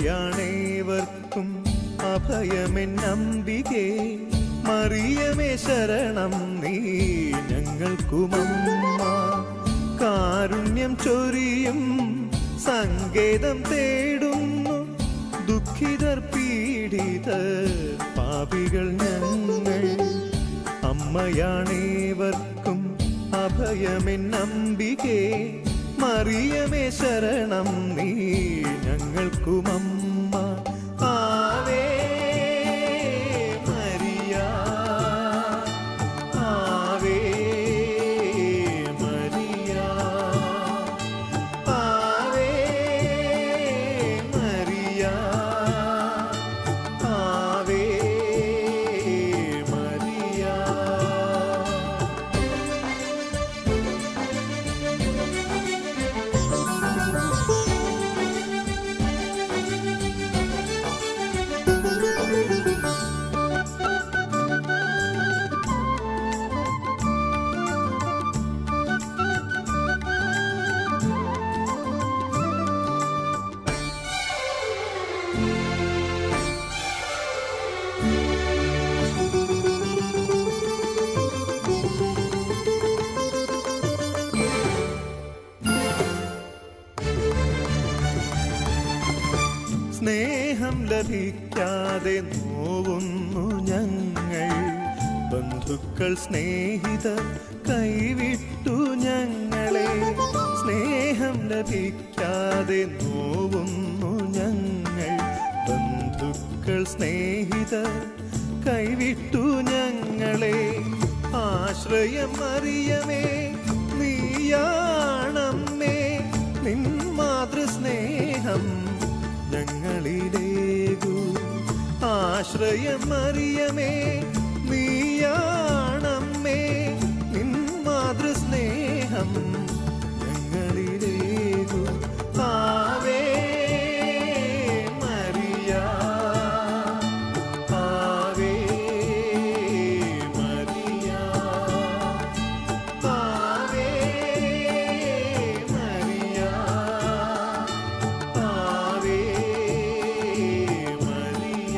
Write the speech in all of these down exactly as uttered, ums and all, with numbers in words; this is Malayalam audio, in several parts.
അമ്മയാണേവർക്കും അഭയമെന്നംബികേ മറിയമേ ശരണം നീ ഞങ്ങൾക്കുമമ്മ കാരുണ്യം ചൊരിയും സങ്കേതം തേടുന്നു ദുഃഖിതർ പീഡിതർ പാപികൾ ഞങ്ങൾ അമ്മയാണേവർക്കും അഭയമെന്നംബികേ മറിയമേ ശരണം നീ ഞങ്ങൾക്കുമമ്മ ആവേ മരിയ ആവേ മരിയ ആവേ മരിയ ആവേ മരിയ സ്നേഹം ലഭിക്കാതെ നോവുന്നു ഞങ്ങൾ ബന്ധുക്കൾ സ്നേഹിതർ കൈവിട്ടു ഞങ്ങളെ സ്നേഹം ലഭിക്കാതെ നോവുന്നു ഞങ്ങൾ ബന്ധുക്കൾ സ്നേഹിതർ കൈവിട്ടു ഞങ്ങളെ ആശ്രയം മറിയമേ നീയാണമ്മേ നിൻ മാതൃസ്നേഹം ഞങ്ങളിലേകു ആശ്രയം മറിയമേ നീയാണമ്മേ നിൻ മാതൃസ്നേഹം ഞങ്ങളിലേകു ആവേ മരിയ ആവേ മരിയ ആവേ മരിയ ആവേ മരിയ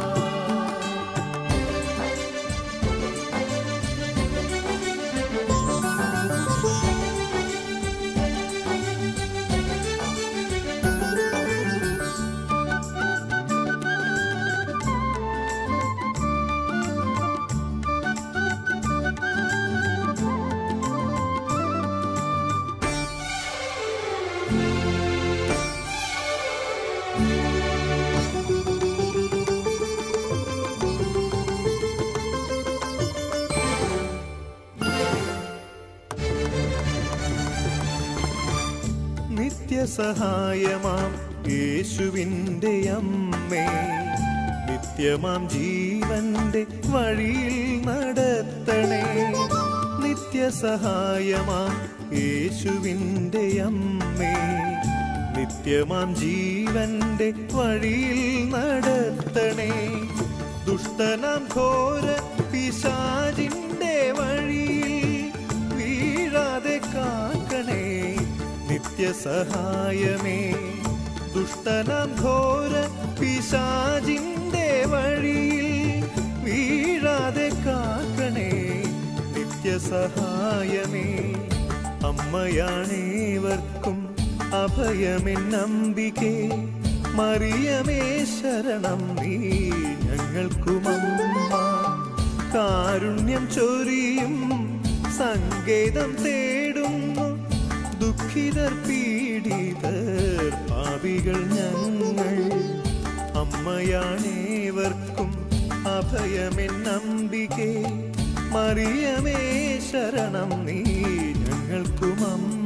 നിത്യസഹായമാം യേശുവിൻ്റെ അമ്മേ നിത്യമാം ജീവന്റെ വഴിയിൽ നടത്തണേ നിത്യസഹായമാം യേശുവിൻ്റെ അമ്മേ നിത്യമാം ജീവന്റെ വഴിയിൽ നടത്തണേ ദുഷ്ടനാം ഘോര പിശാചിന്റെ വഴിയിൽ വീഴാതെ കാക്കണേ നിത്യസഹായമേ ദുഷ്ടനാം ഘോര പിശാചിന്റെ വഴിയിൽ വീഴാതെ കാക്കണേ നിത്യസഹായമേ അമ്മയാണേവർക്കും അഭയമെന്നംബികേ മറിയമേ ശരണം നീ ഞങ്ങൾക്കുമമ്മ കാരുണ്യം ചൊരിയും സങ്കേതം തേടുന്നു ദുഃഖിതർ പീഡിതർ പാപികൾ ഞങ്ങൾ അമ്മയാണേവർക്കും അഭയമെന്നംബികേ മറിയമേ ശരണം നീ ഞങ്ങൾക്കുമമ്മ